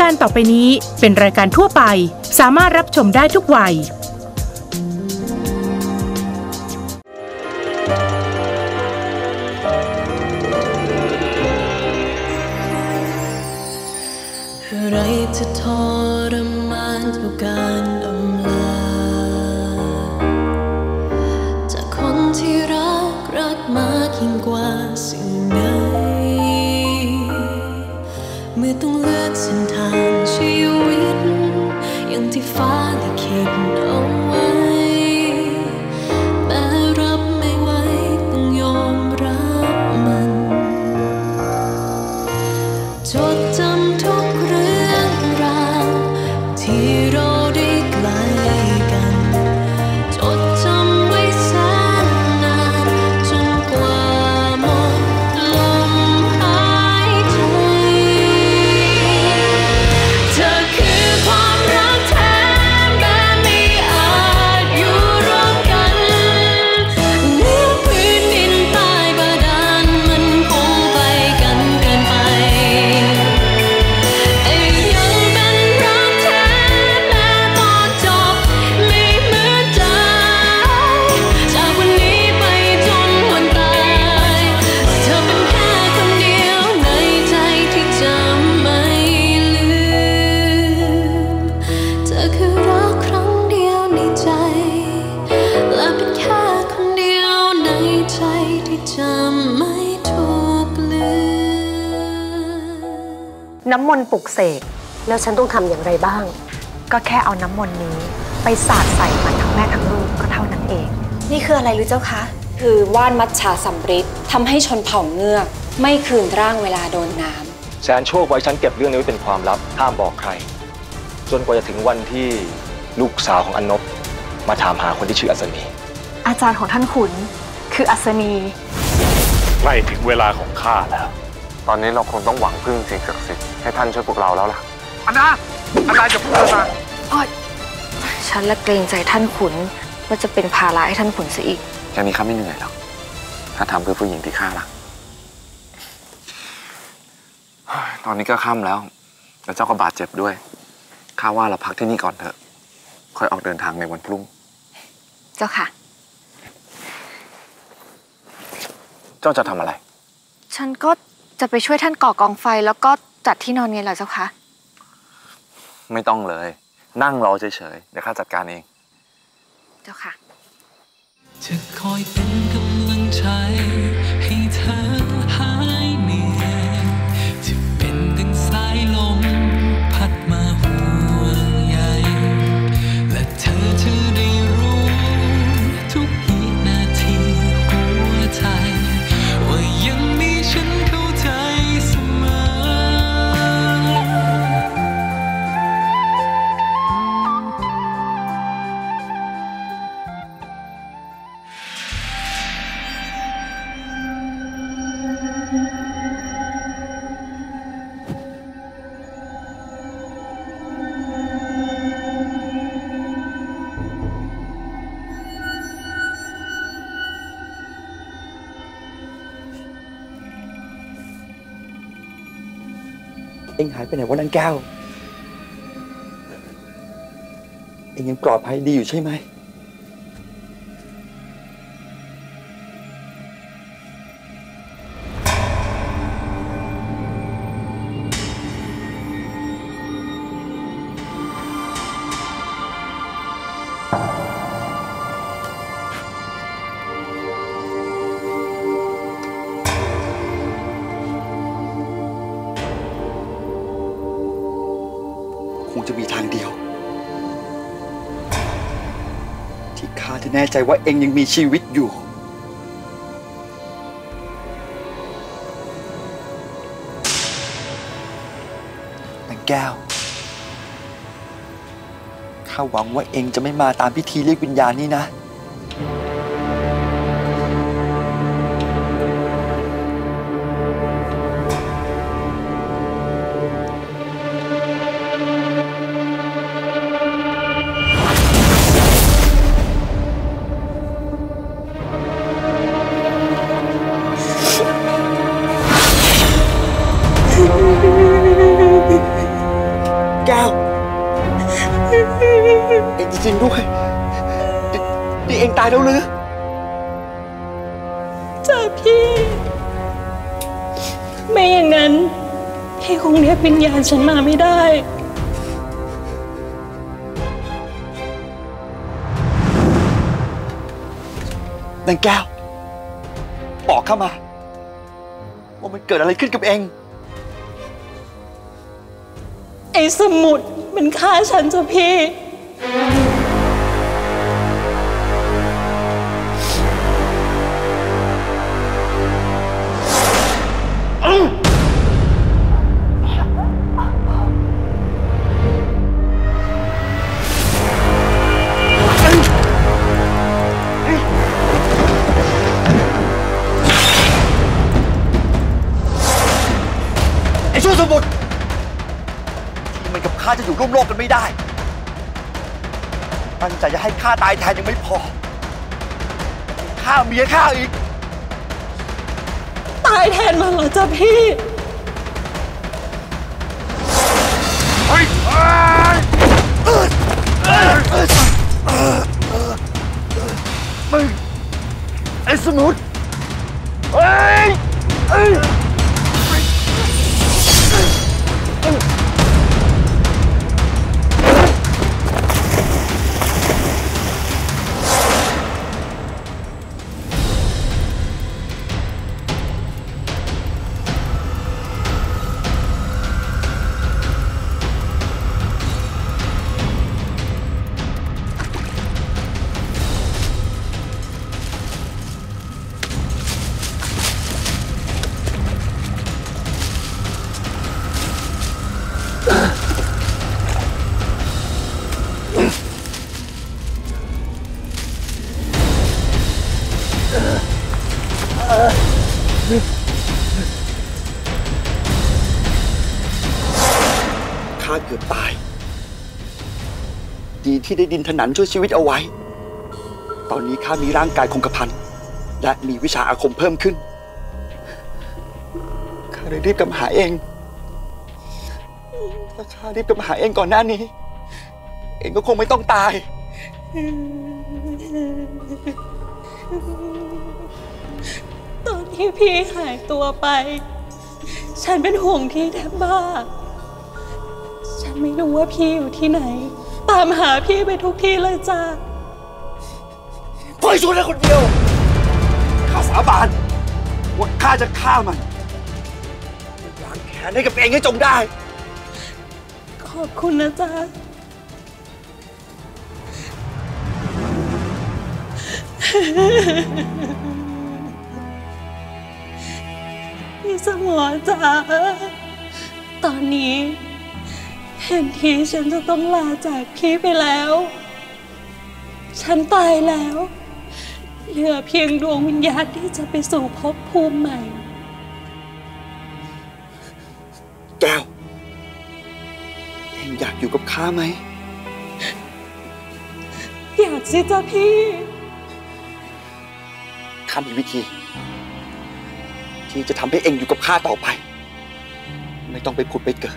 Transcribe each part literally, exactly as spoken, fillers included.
การต่อไปนี้เป็นรายการทั่วไปสามารถรับชมได้ทุกวัยอะไรจะทรมานเท่าการอำลาจากคนที่รักรักมากยิ่งกว่าสิ่งใดเมื่อต้องเลือกเส้นทางชีวิตอย่างที่ฟ้าลิขิตเอาไว้แม้รับไม่ไหวต้องยอมรับมันจดจำทุกเรื่องราวที่เราได้ใกล้กันจดจำไว้แสนนานจนกว่าหมดลมหายใจเธอคือความรักแท้แม้ไม่อาจอยู่ร่วมกันเหนือพื้นดินใต้บาดาลมันคงไปกันเกินไปไอ้ยังเป็นรักแท้แม้ตอนจบไม่เหมือนใจจากวันนี้ไปจนวันตายเธอเป็นแค่คนเดียวในใจที่จะไม่ลืมเธอคือรักครั้งเดียวในใจและเป็นแค่คนเดียวในใจที่จะไม่ถูกลืมน้ำมนต์ปลุกเสกแล้วฉันต้องทำอย่างไรบ้างก็แค่เอาน้ำมนต์นี้ไปสาดใส่มันทั้งแม่ทั้งลูกก็เท่านั้นเองนี่คืออะไรหรือเจ้าคะคือว่านมัจฉาสัมฤทธิ์ทำให้ชนเผ่าเงือกไม่คืนร่างเวลาโดนน้ำแสนโชคไว้ฉันเก็บเรื่องนี้ไว้เป็นความลับห้ามบอกใครจนกว่าจะถึงวันที่ลูกสาวของอนนบมาถามหาคนที่ชื่ออัศนีอาจารย์ของท่านขุนคืออัศนีใกล้ถึงเวลาของข้าแล้วตอนนี้เราคงต้องหวังพึ่งสิ่งศักดิ์สิทธิ์ให้ท่านช่วยพวกเราแล้วล่ะอันนาอันนาจะพูดอะไรมาอ้อยฉันละเกรงใจท่านขุนว่าจะเป็นภาระให้ท่านขุนซะอีกแค่นี้ข้าไม่เหนื่อยหรอกถ้าทำเพื่อผู้หญิงที่ข้ารักตอนนี้ก็ค่ำแล้วแล้วเจ้าก็บาดเจ็บด้วยข้าว่าเราพักที่นี่ก่อนเถอะค่อยออกเดินทางในวันพรุ่งเจ้าค่ะเจ้าจะทำอะไรฉันก็จะไปช่วยท่านก่อกองไฟแล้วก็จัดที่นอนไงล่ะเจ้าคะไม่ต้องเลยนั่งรอเฉยๆเดี๋ยวข้าจัดการเองเจ้าค่ะจะคอยเป็นกำลังใจให้เธอหายเหนื่อยจะเป็นดังสายลมพัดมาห่วงใยและเธอจะได้รู้ทุกวินาทีหัวใจว่ายังมีฉันเข้าใจเสมอเอ็งหายไปไหนวะนางแก้วเอ็งยังปลอดภัยดีอยู่ใช่ไหมคงจะมีทางเดียวที่ข้าจะแน่ใจว่าเอ็งยังมีชีวิตอยู่นางแก้วข้าหวังว่าเอ็งจะไม่มาตามพิธีเรียกวิญญาณนี้นะจริงด้วยนี่เองตายแล้วหรือจ้าพี่ ไม่อย่างนั้นพี่คงเรียกวิญญาณฉันมาไม่ได้นางแก้วบอกข้ามาว่ามันเกิดอะไรขึ้นกับเองไอ้สมุดมันฆ่าฉันจ้ะพี่ชั่วสมุทรที่มันกับข้าจะอยู่ร่วมโลกกันไม่ได้ตั้งใจจะให้ข้าตายแทนยังไม่พอข้าเมียข้าอีกตายแทนมันเหรอจ๊ะพี่เฮ้ยมึงไอ้สมุทรเฮ้ยเฮ้ยข้าเกือบตายดีที่ได้ดินถนันช่วยชีวิตเอาไว้ตอนนี้ข้ามีร่างกายคงกระพันและมีวิชาอาคมเพิ่มขึ้นข้าเลยรีบกลับมาหาเองถ้าข้ารีบกลับมาหาเองก่อนหน้านี้เองก็คงไม่ต้องตายตอนที่พี่หายตัวไปฉันเป็นห่วงพี่แทบบ้าฉันไม่รู้ว่าพี่อยู่ที่ไหนตามหาพี่ไปทุกที่เลยจ้าปล่อยฉันได้คนเดียวข้าสาบานว่าข้าจะฆ่ามันล้างแค้นให้กับเองให้จงได้ขอบคุณนะจ๊ะพี่สมรจ๋าตอนนี้เห็นทีฉันจะต้องลาจากพี่ไปแล้วฉันตายแล้วเหลือเพียงดวงวิญญาณที่จะไปสู่ภพภูมิใหม่แก้วเองอยากอยู่กับข้าไหมอยากสิจ๊ะพี่ข้ามีวิธีที่จะทำให้เองอยู่กับข้าต่อไปไม่ต้องไปผุดไปเกิด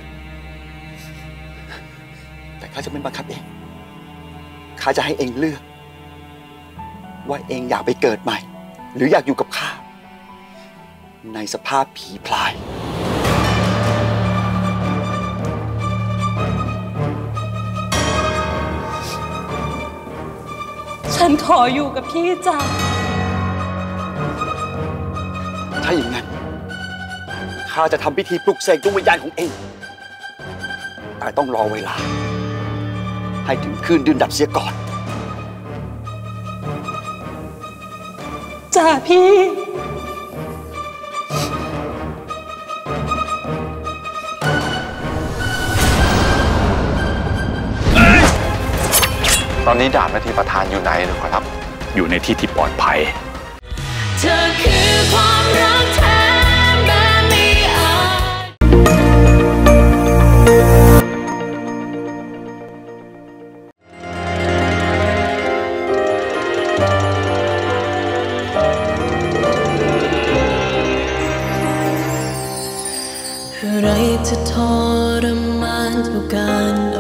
แต่ข้าจะไม่บังคับเองข้าจะให้เองเลือกว่าเองอยากไปเกิดใหม่หรืออยากอยู่กับข้าในสภาพผีพลายฉันขออยู่กับพี่จ้ะถ้าอย่างนั้นข้าจะทำพิธีปลุกเสกดวงวิญญาณของเองแต่ต้องรอเวลาให้ถึงคืนดื่นดับเสียก่อนจ้าพี่ตอนนี้ดาบนาทีประธานอยู่ไหนหรือครับอยู่ในที่ที่ปลอดภัยเธอคือความรักแท้แบบไม่อาจอะไรจะทรมานเท่าการ